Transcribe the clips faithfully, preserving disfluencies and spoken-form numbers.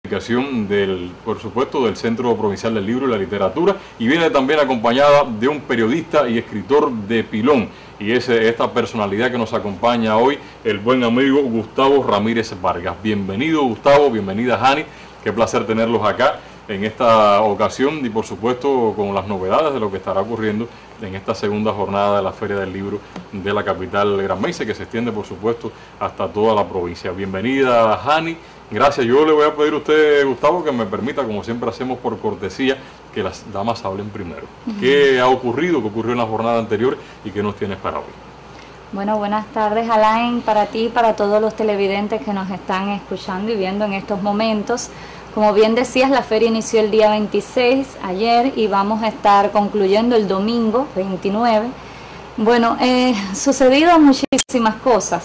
Del, por supuesto, del Centro Provincial del Libro y la Literatura, y viene también acompañada de un periodista y escritor de pilón, y es esta personalidad que nos acompaña hoy, el buen amigo Gustavo Ramírez Vargas. Bienvenido, Gustavo, bienvenida, Jani, qué placer tenerlos acá en esta ocasión y por supuesto con las novedades de lo que estará ocurriendo en esta segunda jornada de la Feria del Libro de la capital granmense, que se extiende por supuesto hasta toda la provincia. Bienvenida, Jani. Gracias. Yo le voy a pedir a usted, Gustavo, que me permita, como siempre hacemos por cortesía, que las damas hablen primero. Uh-huh. ¿Qué ha ocurrido, qué ocurrió en la jornada anterior y qué nos tienes para hoy? Bueno, buenas tardes, Alain, para ti y para todos los televidentes que nos están escuchando y viendo en estos momentos. Como bien decías, la feria inició el día veintiséis, ayer, y vamos a estar concluyendo el domingo veintinueve. Bueno, eh, sucedido muchísimas cosas.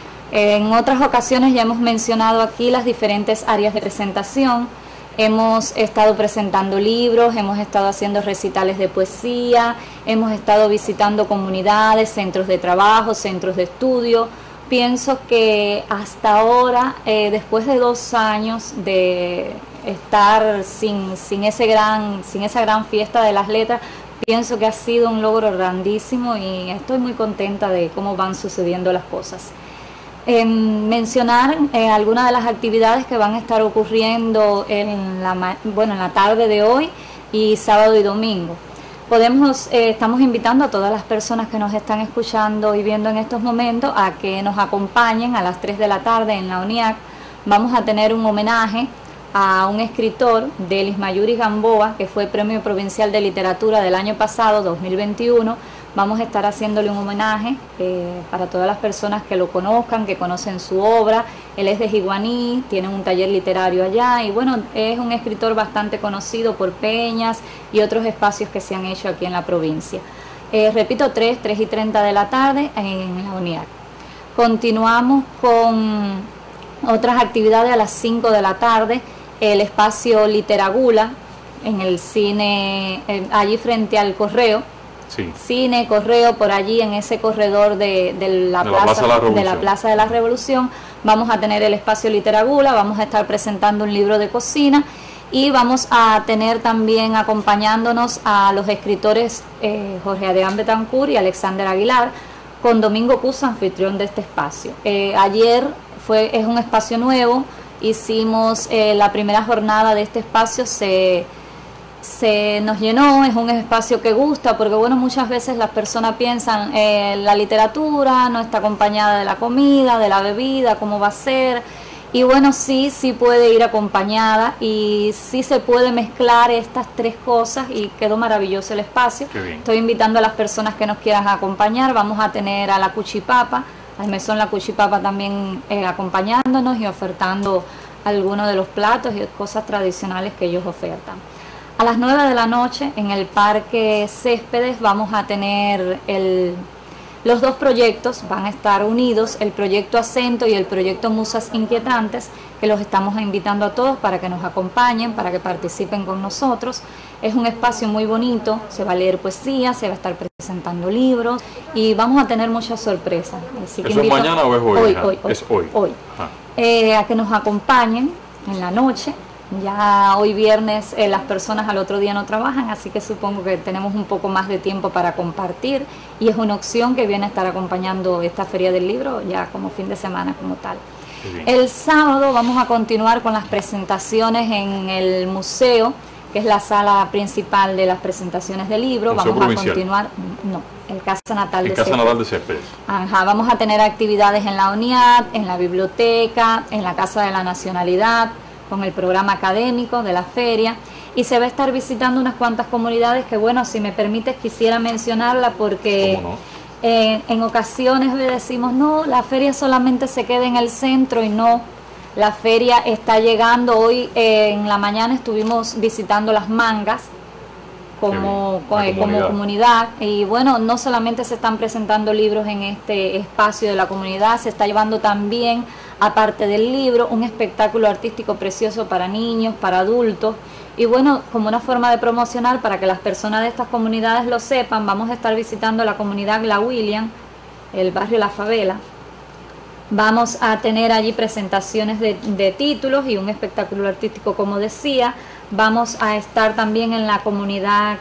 En otras ocasiones ya hemos mencionado aquí las diferentes áreas de presentación. Hemos estado presentando libros, hemos estado haciendo recitales de poesía, hemos estado visitando comunidades, centros de trabajo, centros de estudio. Pienso que hasta ahora, eh, después de dos años de estar sin, sin, ese gran, sin esa gran fiesta de las letras, pienso que ha sido un logro grandísimo y estoy muy contenta de cómo van sucediendo las cosas. Eh, mencionar eh, algunas de las actividades que van a estar ocurriendo en la, bueno, en la tarde de hoy y sábado y domingo. Podemos, eh, estamos invitando a todas las personas que nos están escuchando y viendo en estos momentos a que nos acompañen a las tres de la tarde en la UNIAC. Vamos a tener un homenaje a un escritor, Delis Mayuri Gamboa, que fue Premio Provincial de Literatura del año pasado, dos mil veintiuno. Vamos a estar haciéndole un homenaje eh, para todas las personas que lo conozcan, que conocen su obra. Él es de Jiguaní, tiene un taller literario allá y bueno, es un escritor bastante conocido por peñas y otros espacios que se han hecho aquí en la provincia. Eh, repito, tres, tres y treinta de la tarde en la UNIAC. Continuamos con otras actividades a las cinco de la tarde, el espacio Literagula en el cine, eh, allí frente al Correo. Sí. Cine, correo, por allí en ese corredor de, de, la, de, plaza, la, plaza de, de la Plaza de la Revolución. Vamos a tener el espacio Literagula, vamos a estar presentando un libro de cocina y vamos a tener también acompañándonos a los escritores eh, Jorge Adrián Betancourt y Alexander Aguilar, con Domingo Cusa, anfitrión de este espacio. Eh, ayer fue, es un espacio nuevo, hicimos eh, la primera jornada de este espacio, se... se nos llenó, es un espacio que gusta, porque bueno, muchas veces las personas piensan eh, la literatura no está acompañada de la comida, de la bebida, cómo va a ser, y bueno, sí, sí puede ir acompañada y sí se puede mezclar estas tres cosas y quedó maravilloso el espacio. Estoy invitando a las personas que nos quieran acompañar, vamos a tener a la Cuchipapa, al mesón La Cuchipapa también eh, acompañándonos y ofertando algunos de los platos y cosas tradicionales que ellos ofertan. A las nueve de la noche en el Parque Céspedes vamos a tener el, los dos proyectos, van a estar unidos, el proyecto Acento y el proyecto Musas Inquietantes, que los estamos invitando a todos para que nos acompañen, para que participen con nosotros. Es un espacio muy bonito, se va a leer poesía, se va a estar presentando libros y vamos a tener muchas sorpresas. Así que ¿eso es mañana o es hoy? Hoy, hoy, hoy. Es hoy. hoy. Eh, a que nos acompañen en la noche. Ya hoy viernes eh, las personas al otro día no trabajan, así que supongo que tenemos un poco más de tiempo para compartir y es una opción que viene a estar acompañando esta Feria del Libro ya como fin de semana como tal. El sábado vamos a continuar con las presentaciones en el museo, que es la sala principal de las presentaciones de libros. Vamos a continuar, no, el Casa Natal de Casa Natal de Céspedes. Ajá, vamos a tener actividades en la UNIAD, en la biblioteca, en la Casa de la Nacionalidad, con el programa académico de la feria y se va a estar visitando unas cuantas comunidades que bueno, si me permites quisiera mencionarla porque ¿cómo no? eh, en ocasiones decimos no, la feria solamente se queda en el centro y no, la feria está llegando. Hoy eh, en la mañana estuvimos visitando Las Mangas como, como, comunidad. como comunidad y bueno, no solamente se están presentando libros en este espacio de la comunidad, se está llevando también, aparte del libro, un espectáculo artístico precioso para niños, para adultos y bueno, como una forma de promocionar para que las personas de estas comunidades lo sepan, vamos a estar visitando la comunidad La William, el barrio La Favela. Vamos a tener allí presentaciones de, de títulos y un espectáculo artístico, como decía. Vamos a estar también en la comunidad,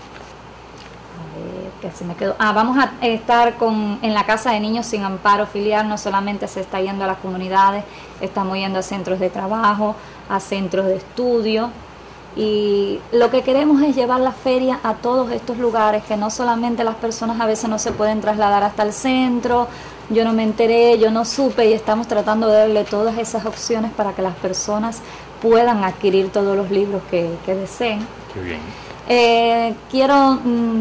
que se me quedó. Ah, vamos a estar con, en la Casa de Niños Sin Amparo Filial. No solamente se está yendo a las comunidades, estamos yendo a centros de trabajo, a centros de estudio, y lo que queremos es llevar la feria a todos estos lugares, que no solamente las personas a veces no se pueden trasladar hasta el centro. Yo no me enteré, yo no supe, y estamos tratando de darle todas esas opciones para que las personas puedan adquirir todos los libros que, que deseen. Qué bien. Eh, quiero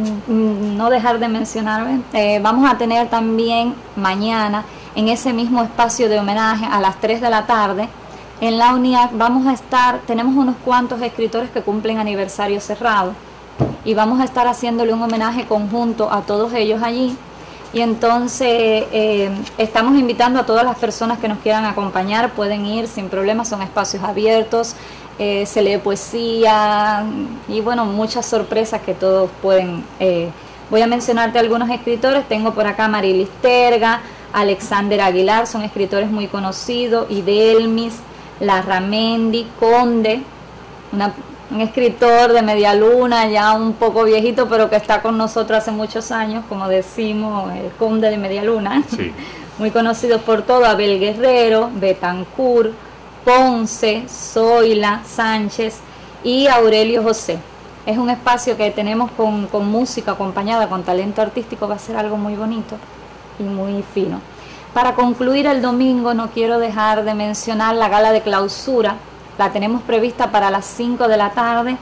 mm, no dejar de mencionar, eh, vamos a tener también mañana en ese mismo espacio de homenaje a las tres de la tarde en la UNIAC. Vamos a estar, tenemos unos cuantos escritores que cumplen aniversario cerrado y vamos a estar haciéndole un homenaje conjunto a todos ellos allí. Y entonces eh, estamos invitando a todas las personas que nos quieran acompañar, pueden ir sin problema, son espacios abiertos. Eh, se lee poesía y bueno, muchas sorpresas que todos pueden. Eh, voy a mencionarte algunos escritores. Tengo por acá Marilis Terga, Alexander Aguilar, son escritores muy conocidos, Idelmis, Larramendi, Conde, una, un escritor de media luna, ya un poco viejito, pero que está con nosotros hace muchos años, como decimos, el Conde de media luna, sí. Muy conocidos por todo, Abel Guerrero, Betancourt, Ponce, Zoila, Sánchez y Aurelio José. Es un espacio que tenemos con, con música acompañada, con talento artístico, va a ser algo muy bonito y muy fino. Para concluir el domingo, no quiero dejar de mencionar la gala de clausura. La tenemos prevista para las cinco de la tarde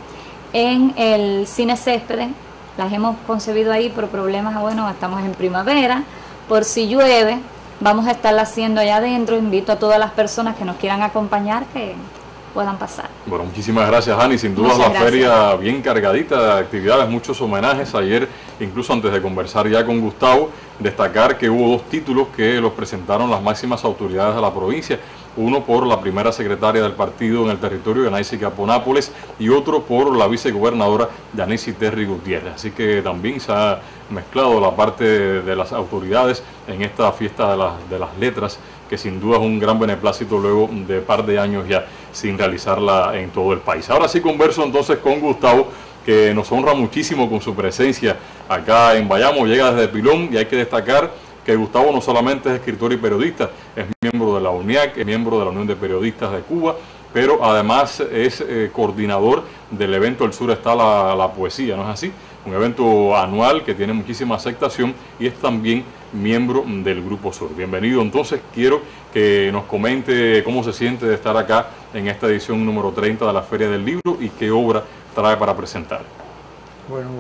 en el Cine Céspedes. Las hemos concebido ahí por problemas, bueno, estamos en primavera, por si llueve. Vamos a estarla haciendo allá adentro. Invito a todas las personas que nos quieran acompañar que puedan pasar. Bueno, muchísimas gracias, Ani. Sin duda la feria bien cargadita de actividades, muchos homenajes. Ayer, incluso antes de conversar ya con Gustavo, destacar que hubo dos títulos que los presentaron las máximas autoridades de la provincia. Uno por la primera secretaria del partido en el territorio, Yanaysi Capó Nápoles, y otro por la vicegobernadora Yanaysi Terry Gutiérrez. Así que también se ha mezclado la parte de, de las autoridades en esta fiesta de, la, de las letras, que sin duda es un gran beneplácito luego de par de años ya sin realizarla en todo el país. Ahora sí converso entonces con Gustavo, que nos honra muchísimo con su presencia acá en Bayamo. Llega desde Pilón, y hay que destacar que Gustavo no solamente es escritor y periodista, es miembro de la UNIAC, es miembro de la Unión de Periodistas de Cuba, pero además es eh, coordinador del evento El Sur está la, la poesía, ¿no es así? Un evento anual que tiene muchísima aceptación, y es también miembro del Grupo Sur. Bienvenido. Entonces quiero que nos comente cómo se siente de estar acá en esta edición número treinta de la Feria del Libro y qué obra trae para presentar. Bueno,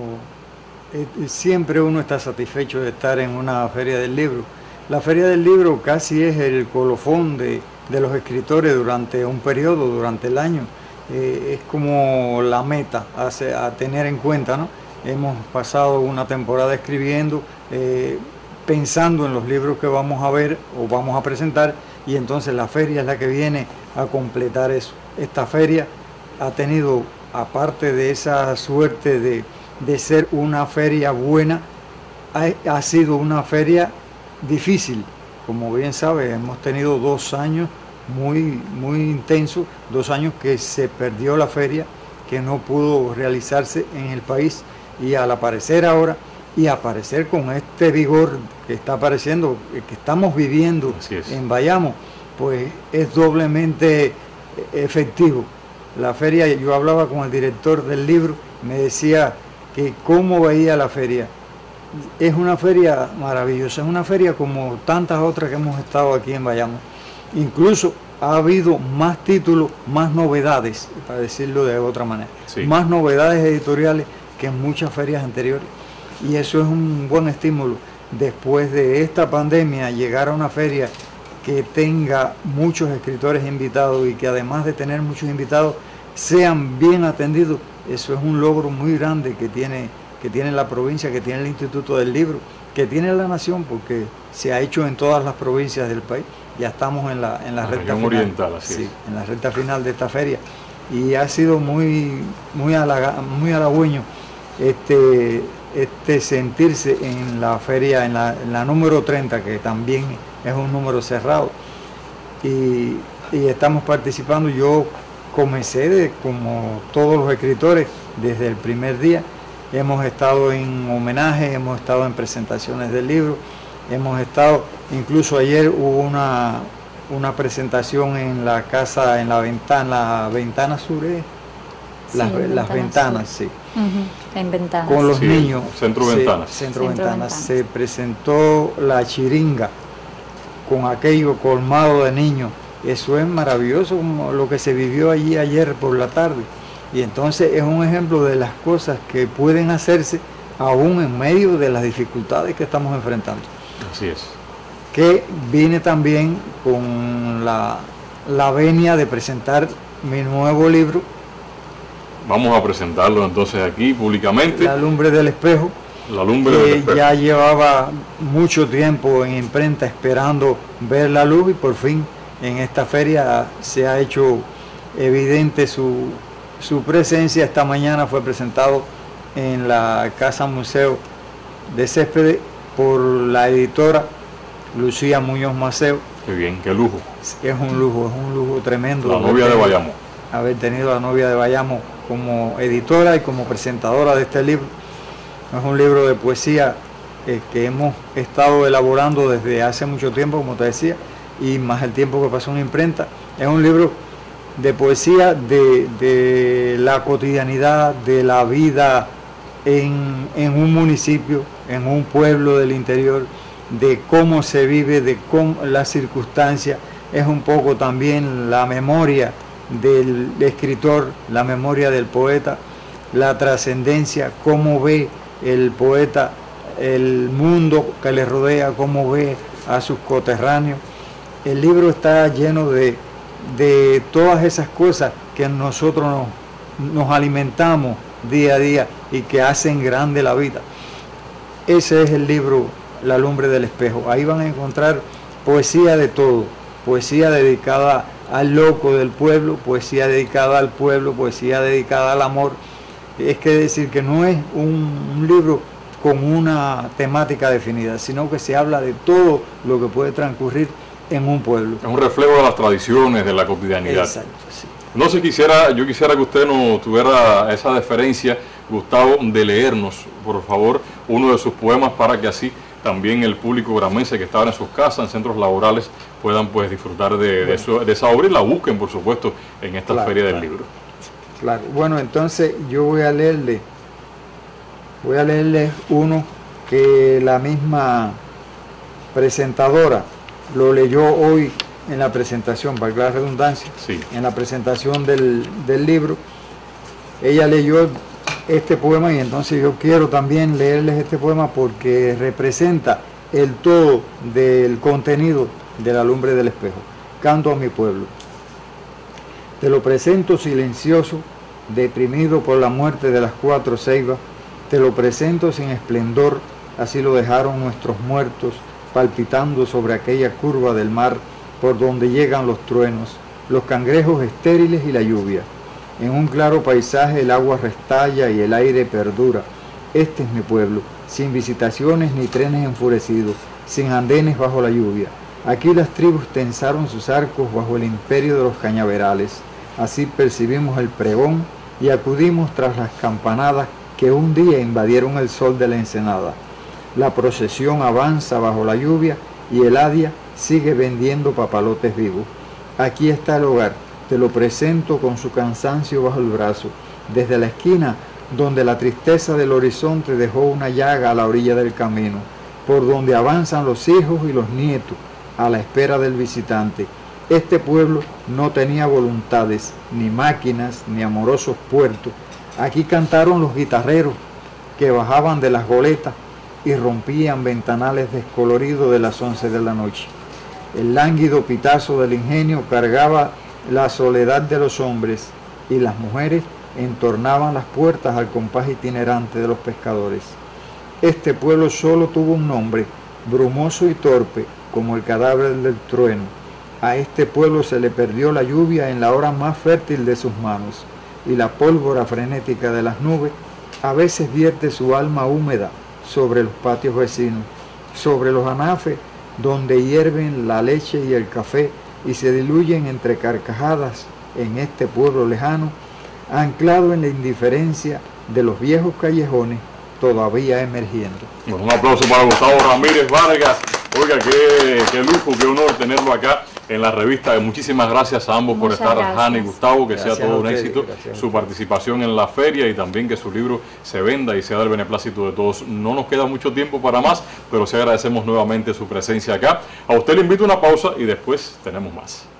eh, siempre uno está satisfecho de estar en una Feria del Libro. La Feria del Libro casi es el colofón de, de los escritores durante un periodo, durante el año. Eh, es como la meta a, a tener en cuenta, ¿no? Hemos pasado una temporada escribiendo, eh, pensando en los libros que vamos a ver o vamos a presentar, y entonces la feria es la que viene a completar eso. Esta feria ha tenido, aparte de esa suerte de, de ser una feria buena, ha, ha sido una feria difícil. Como bien sabe, hemos tenido dos años muy, muy intensos, dos años que se perdió la feria, que no pudo realizarse en el país, y al aparecer ahora, y aparecer con este vigor que está apareciendo, que estamos viviendo en Bayamo, pues es doblemente efectivo. La feria, yo hablaba con el director del libro, me decía que cómo veía la feria. Es una feria maravillosa, es una feria como tantas otras que hemos estado aquí en Bayamo. Incluso ha habido más títulos, más novedades, para decirlo de otra manera, sí. Más novedades editoriales que en muchas ferias anteriores, y eso es un buen estímulo. Después de esta pandemia, llegar a una feria que tenga muchos escritores invitados, y que además de tener muchos invitados sean bien atendidos, eso es un logro muy grande que tiene, que tiene la provincia, que tiene el Instituto del Libro, que tiene la nación, porque se ha hecho en todas las provincias del país. Ya estamos en la, en la, la recta final, oriental, así sí, en la recta final de esta feria, y ha sido muy, muy, halaga, muy halagüeño este, este sentirse en la feria, en la, en la número treinta, que también es un número cerrado. y, y estamos participando. Yo comencé, de, como todos los escritores, desde el primer día. Hemos estado en homenajes, hemos estado en presentaciones del libro, hemos estado, incluso ayer hubo una, una presentación en la casa, en la ventana, la ventana sur, ¿eh? las, sí, las ventanas, sí. Uh-huh. En ventanas. Con los sí, niños. Centro se, Ventanas. Centro, Centro Ventanas. Ventanas. Se presentó la chiringa con aquello colmado de niños. Eso es maravilloso, como lo que se vivió allí ayer por la tarde. Y entonces es un ejemplo de las cosas que pueden hacerse aún en medio de las dificultades que estamos enfrentando. Así es. Que vine también con la, la venia de presentar mi nuevo libro. Vamos a presentarlo entonces aquí públicamente. La lumbre del espejo. La lumbre que del espejo. Ya llevaba mucho tiempo en imprenta esperando ver la luz y por fin en esta feria se ha hecho evidente su, su presencia. Esta mañana fue presentado en la Casa Museo de Céspedes por la editora Lucía Muñoz Maceo. Qué bien, qué lujo. Es un lujo, es un lujo tremendo. La novia de Bayamo. Haber tenido a la novia de Bayamo como editora y como presentadora de este libro. Es un libro de poesía eh, que hemos estado elaborando desde hace mucho tiempo, como te decía, y más el tiempo que pasó en imprenta. Es un libro de poesía de, de la cotidianidad, de la vida en, en un municipio, en un pueblo del interior, de cómo se vive, de cómo las circunstancias. Es un poco también la memoria del escritor, la memoria del poeta, la trascendencia, cómo ve el poeta el mundo que le rodea, cómo ve a sus coterráneos. El libro está lleno de, de todas esas cosas que nosotros nos, nos alimentamos día a día y que hacen grande la vida. Ese es el libro La lumbre del espejo. Ahí van a encontrar poesía de todo, poesía dedicada al loco del pueblo, poesía dedicada al pueblo, poesía dedicada al amor. Es que decir que no es un, un libro con una temática definida, sino que se habla de todo lo que puede transcurrir en un pueblo. Es un reflejo de las tradiciones, de la cotidianidad. Exacto, sí. No sé, quisiera, yo quisiera que usted nos tuviera esa deferencia, Gustavo, de leernos, por favor, uno de sus poemas para que así también el público gramense que está en sus casas, en centros laborales, puedan pues disfrutar de, bueno. de, eso, de esa obra y la busquen, por supuesto, en esta claro, feria claro. del libro. Claro, bueno, entonces yo voy a leerle, voy a leerle uno que la misma presentadora lo leyó hoy en la presentación, para la redundancia, sí. en la presentación del, del libro. Ella leyó este poema y entonces yo quiero también leerles este poema porque representa el todo del contenido de La lumbre del espejo. Canto a mi pueblo. Te lo presento silencioso, deprimido por la muerte de las cuatro ceibas. Te lo presento sin esplendor, así lo dejaron nuestros muertos, palpitando sobre aquella curva del mar por donde llegan los truenos, los cangrejos estériles y la lluvia. En un claro paisaje el agua restalla y el aire perdura. Este es mi pueblo, sin visitaciones ni trenes enfurecidos, sin andenes bajo la lluvia. Aquí las tribus tensaron sus arcos bajo el imperio de los cañaverales. Así percibimos el pregón y acudimos tras las campanadas que un día invadieron el sol de la ensenada. La procesión avanza bajo la lluvia y el hadia sigue vendiendo papalotes vivos. Aquí está el hogar, te lo presento con su cansancio bajo el brazo, desde la esquina donde la tristeza del horizonte dejó una llaga a la orilla del camino, por donde avanzan los hijos y los nietos a la espera del visitante. Este pueblo no tenía voluntades, ni máquinas, ni amorosos puertos. Aquí cantaron los guitarreros que bajaban de las goletas y rompían ventanales descoloridos de las once de la noche. El lánguido pitazo del ingenio cargaba la soledad de los hombres y las mujeres entornaban las puertas al compás itinerante de los pescadores. Este pueblo solo tuvo un nombre, brumoso y torpe, como el cadáver del trueno. A este pueblo se le perdió la lluvia en la hora más fértil de sus manos, y la pólvora frenética de las nubes a veces vierte su alma húmeda sobre los patios vecinos, sobre los anafes donde hierven la leche y el café y se diluyen entre carcajadas en este pueblo lejano, anclado en la indiferencia de los viejos callejones todavía emergiendo. Bueno, un aplauso para Gustavo Ramírez Vargas. Oiga, qué, qué lujo, qué honor tenerlo acá en la revista. Muchísimas gracias a ambos Muchas por estar, gracias. Hanna y Gustavo, que Gracias sea todo a un ustedes, éxito gracias a su ustedes. participación en la feria y también que su libro se venda y sea del beneplácito de todos. No nos queda mucho tiempo para más, pero sí agradecemos nuevamente su presencia acá. A usted le invito a una pausa y después tenemos más.